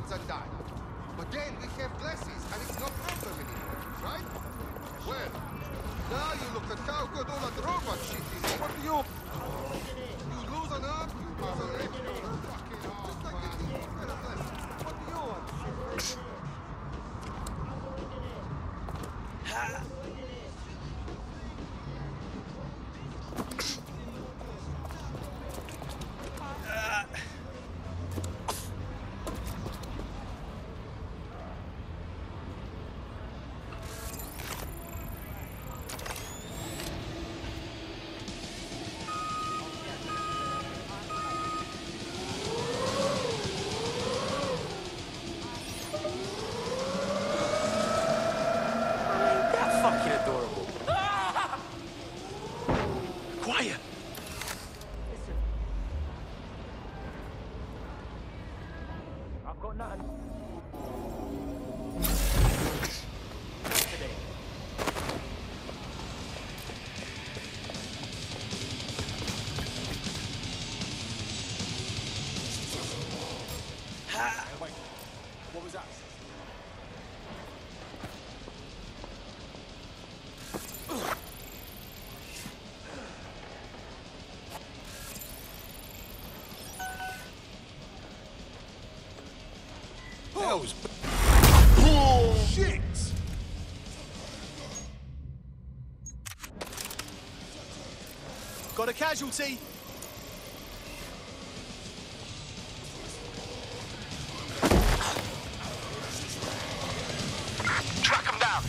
kids and die. But then we have glasses and it's no problem anymore, right? Well, now you look at how good all that robot shit is. What do you... You lose an arm, you lose a leg. Fucking hard, man. What do you want? What was that? That was... Shit! Got a casualty. Track him down.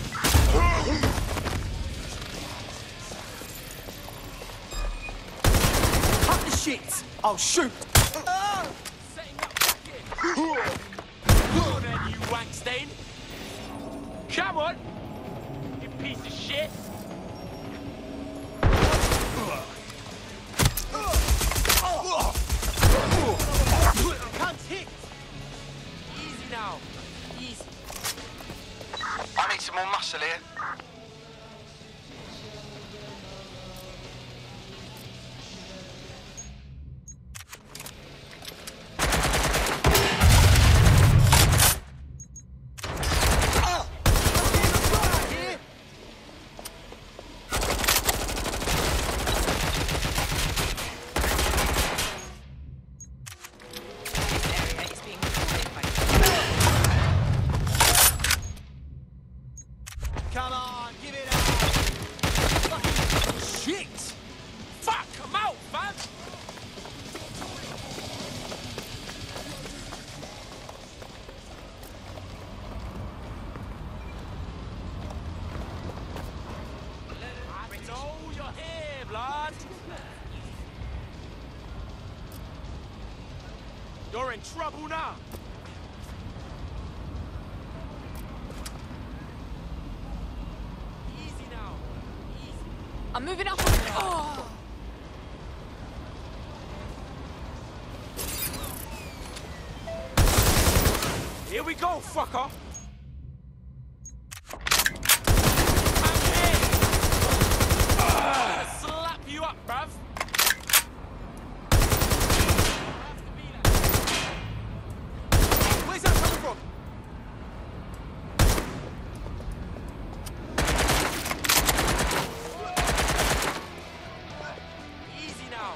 Cut the shit. I'll shoot. Setting up again. Come on then, you wank stain. Come on, you piece of shit. Can't hit. Easy now. Easy. I need some more muscle here. Come on, give it up. Fucking shit. Fuck, I'm out, fam. So you're here, blood. You're in trouble now. Easy now. Easy. I'm moving up. Oh. Here we go, fucker. Slap you up, bruv. Where's that coming from? Easy now.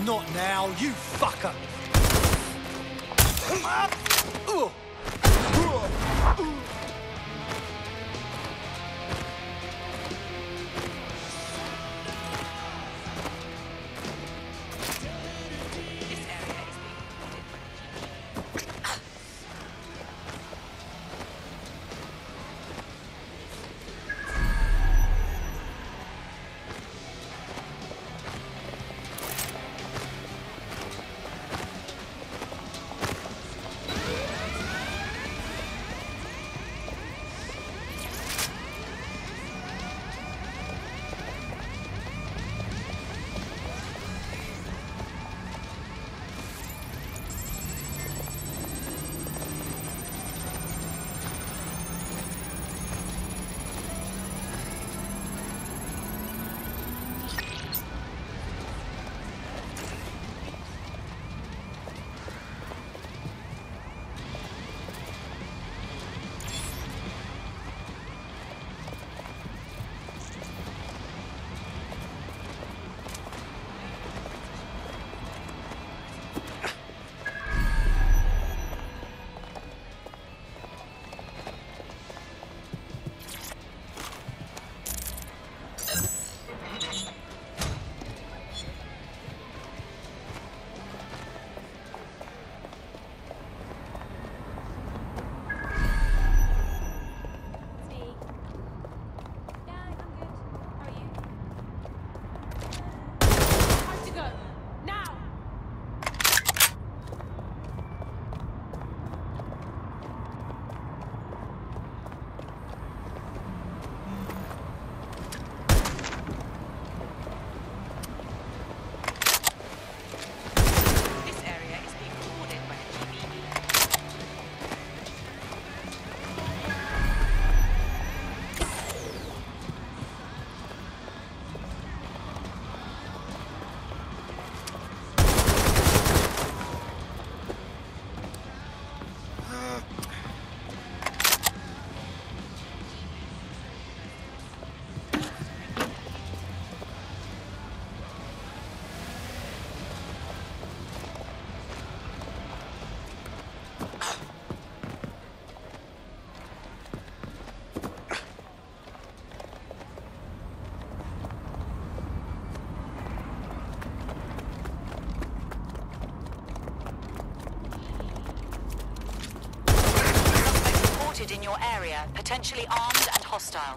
Not now, you fucker! In your area, potentially armed and hostile.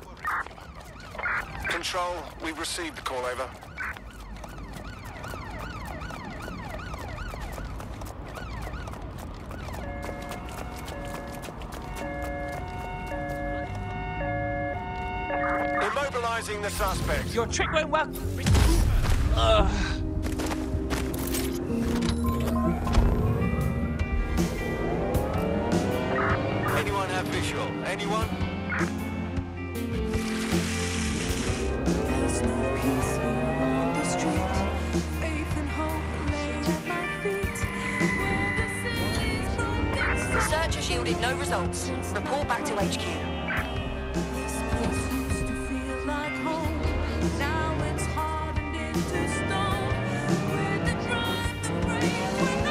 Control, we've received the call, over. Immobilizing the suspect. Your trick went well. Anyone have visual? Anyone? There's no peace on the street. Faith and hope lay at my feet. Where the city's broken. Search has yielded no results. Report back to HQ. This place used to feel like home. Now it's hardened into stone. Where the drive to break when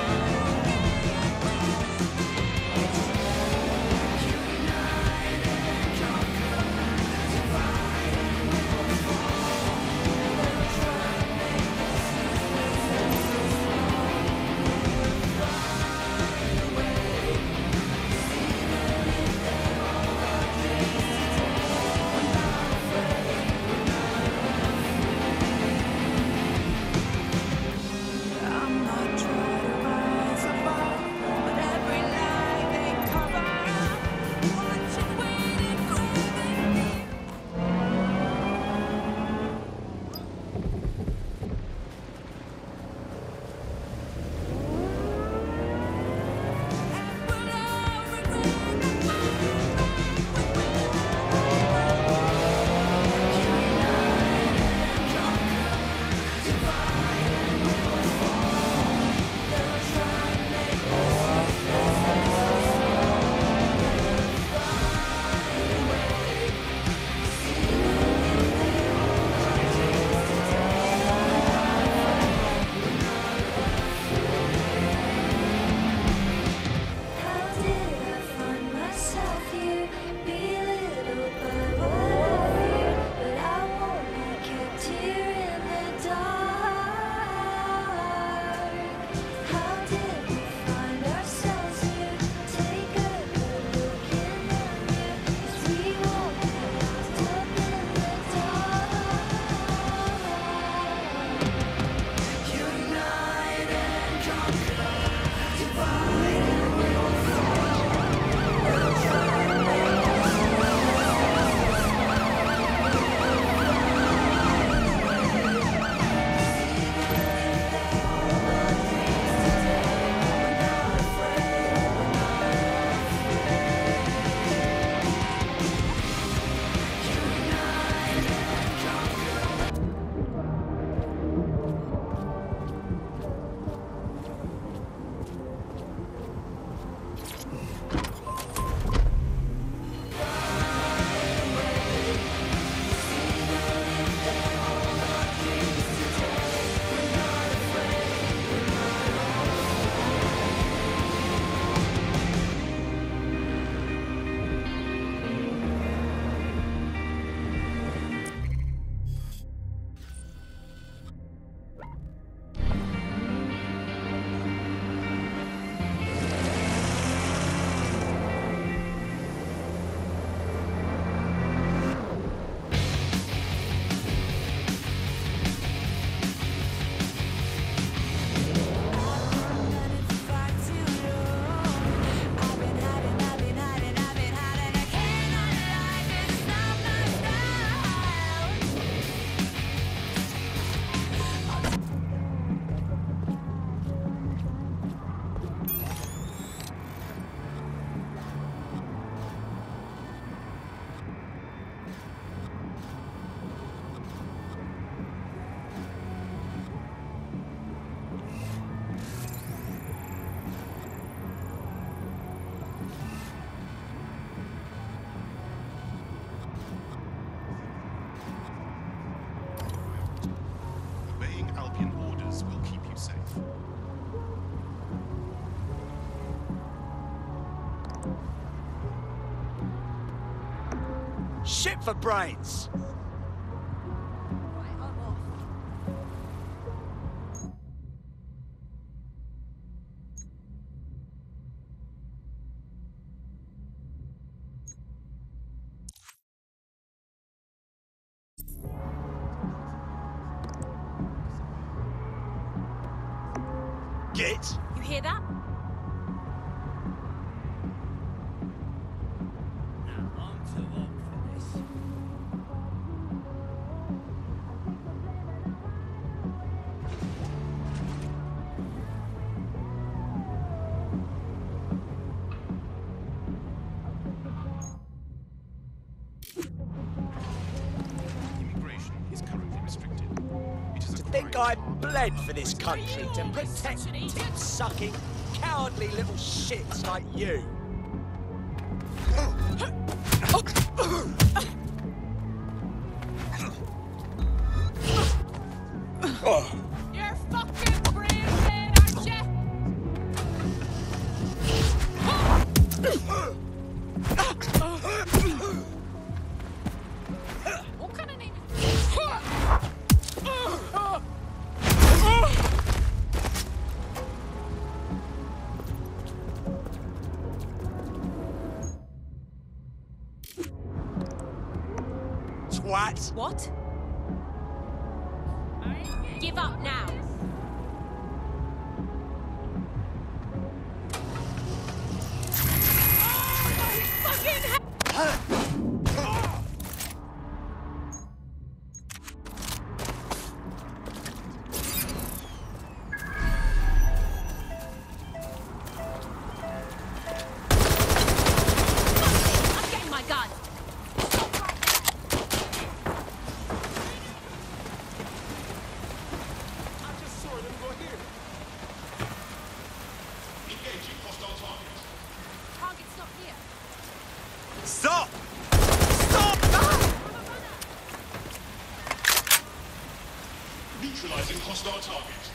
for brains. Get. You hear that? Now I'm too old for this. Immigration is currently restricted. It is a To think I crime. bled for this country to protect tit-sucking, cowardly little shits like you. You're fucking breathing, aren't you? What kind of name is Twat. What? Give up now. I'm getting my gun. I just saw them go here. Engaging hostile target. Target's not here. Stop! Stop! Neutralizing hostile target.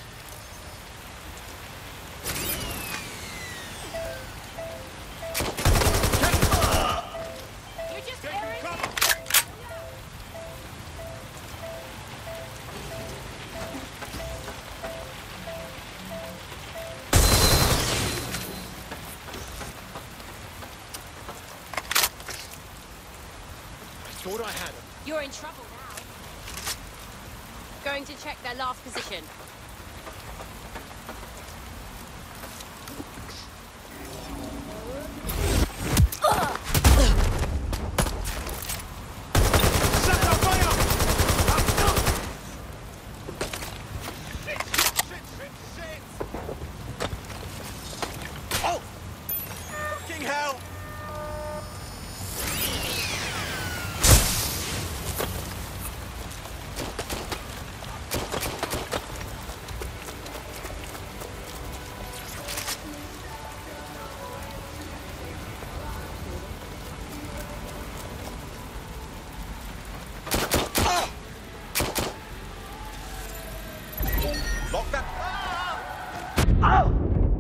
You're just airing me. Thought I had him. You're in trouble now. Going to check their last position. Oh! Fucking hell! Lock that. Oh!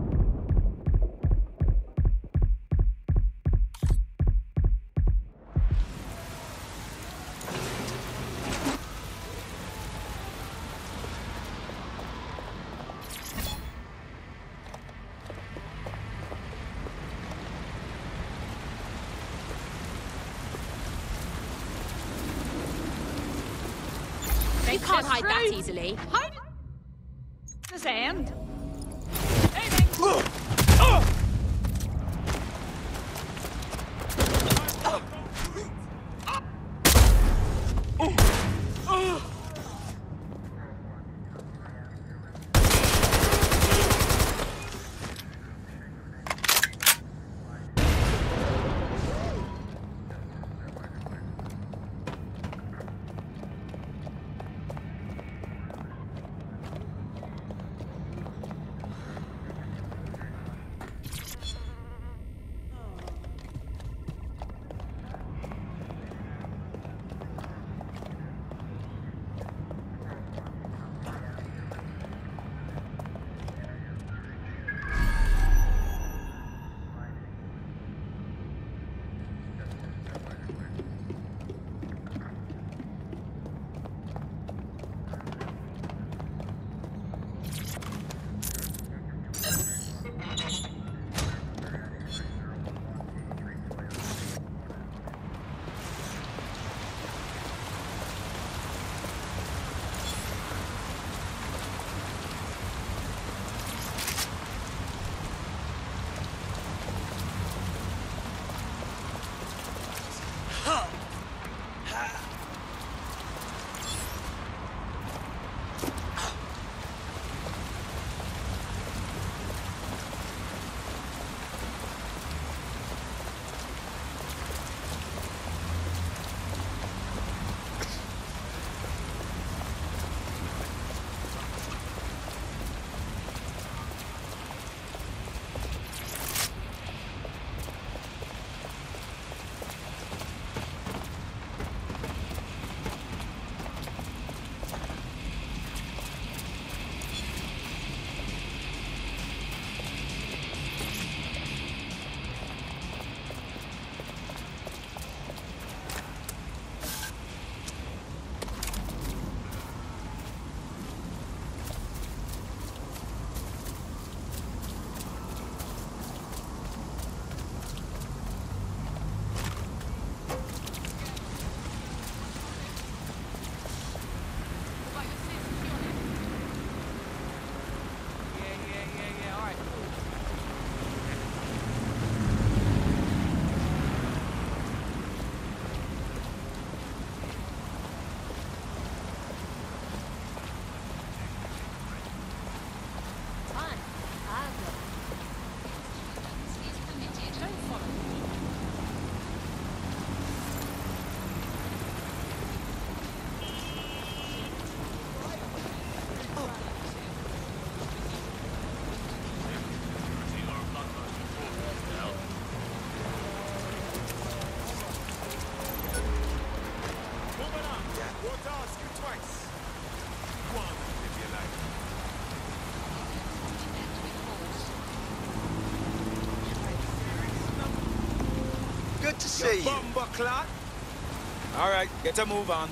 You can't hide that easily. Hide the sand. Good to see you. Bumbleclot. All right, get a move on.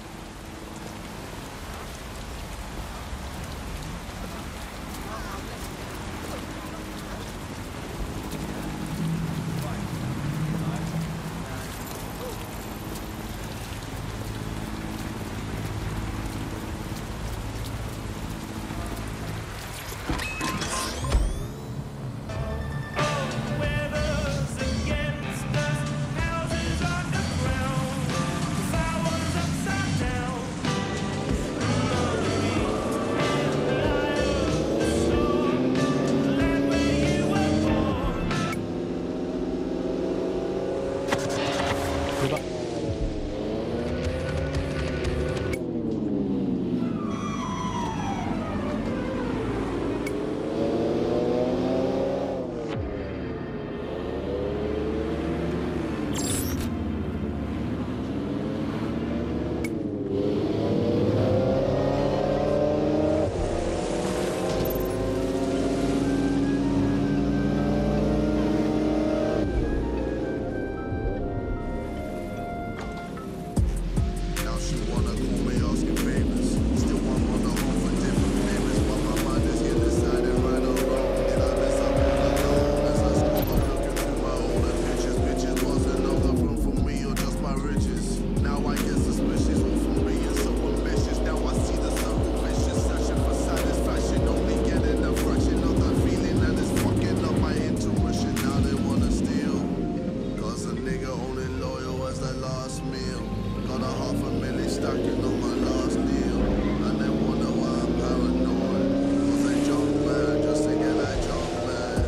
Now she wanna call me asking favors. Still one on the home for different favors. But my mind is here deciding right or wrong. Did I mess up all alone? As I scroll up looking through my older pictures. Bitches wasn't no love room for me or just my riches. Now I get suspicious all from being so ambitious. Now I see the circle vicious. Searching for satisfaction. Only getting a fraction of that feeling that is fucking up my intuition. Now they wanna steal. Cause a nigga only loyal as that last meal. Got a $500,000 stacking on my last deal. And they wonder why I'm paranoid. Cause I jump man just to get that jump man.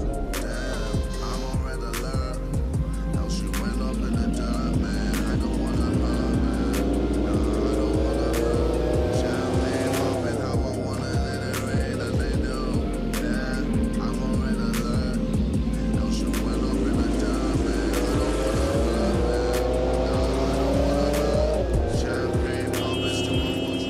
Damn, I'm on red alert. Now she went up in the dirt, man. I don't wanna hurt, man. No, I don't wanna hurt. Champagne popping how I wanna let it rain and they know. Yeah, I'm on red alert. Now she went up in the dirt, man. I don't wanna hurt, man. No, I don't wanna hurt. Champagne popping still on watch.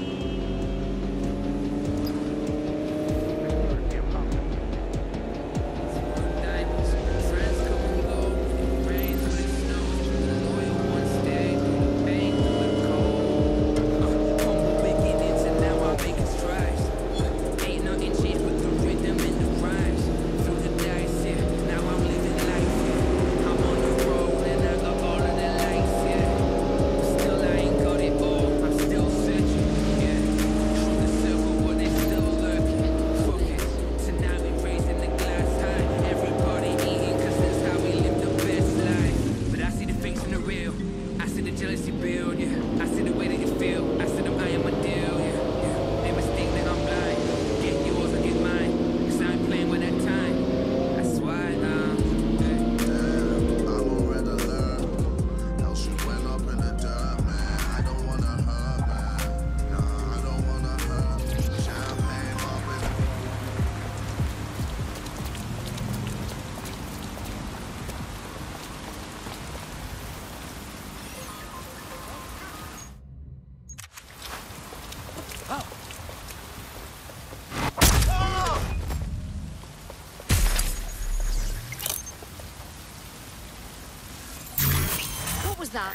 What was that?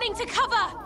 running to cover!